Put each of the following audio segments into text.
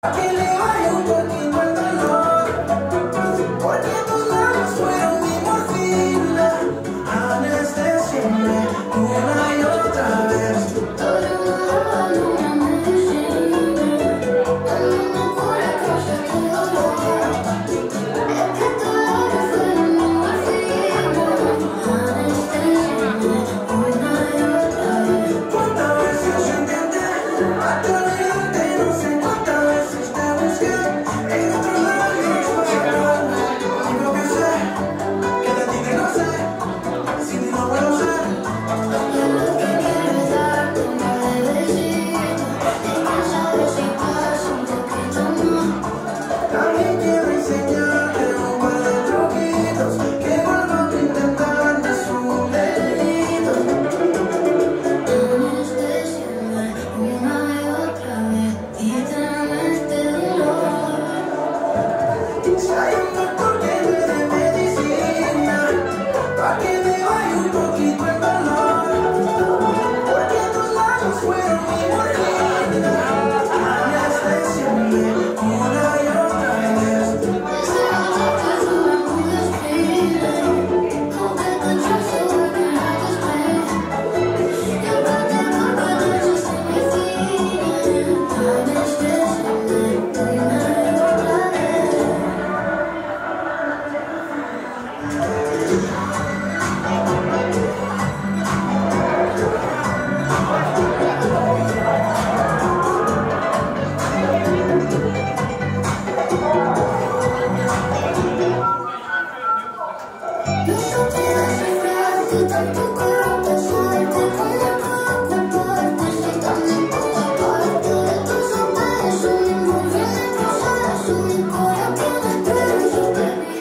Que le vaya un poquito el dolor, porque tus labios fueron mi morfina, anestesiándome una y otra vez. Todo una medicina, dame una cura causa tu dolor. Es que tus labios fueron mi morfina, anestesiándome una y otra vez. ¿Cuántas veces yo intenté olvidarte? No sé cuántas veces te busqué en otros labios para sacarme mi propio ser, que de ti que no sé, sin ti no puedo ser. Yo lo que quiero es darte una bebecita, y quién sabe si pasa un poquito más. También quiero enseñarte un par de truquitos que vuelvan a intentarme es un delito. Anestesiándome una y otra vez, quítame este dolor. Si hay un doctor que me dé medicina, pa' que me vaya un poquito el dolor, porque tus labios fueron mi morfina, anestesiándome una y otra vez. Ese dolor que tú me puedes feeling, hope that the drugs are working like a spell. Your body just in me feeling, anestesiándome una y otra vez. No supe descifrarte, tampoco pensarte, cómo preocuparte, si también toda parte de tus besos, mi mujer de proceso, mi corazón tiene preso, baby.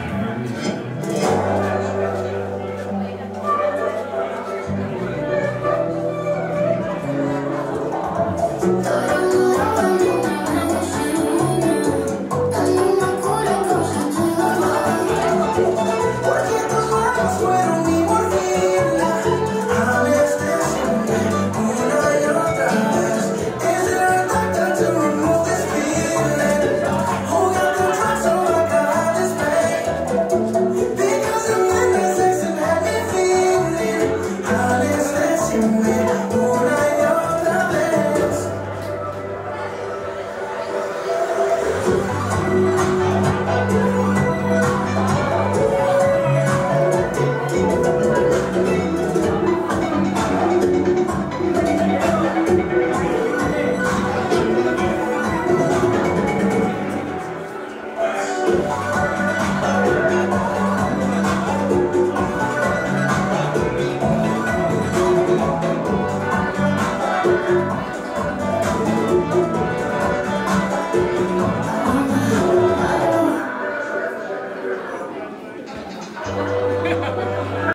Todo una medicina, dame una cura causa tu dolor. Porque tus labios fueron mi morfina, anestesiándome una y otra vez. Is there a doctor to remove this feeling? Who got the drugs so I can have this pain? Because I'm in the sex and had me feeling, anestesiándome una y otra vez.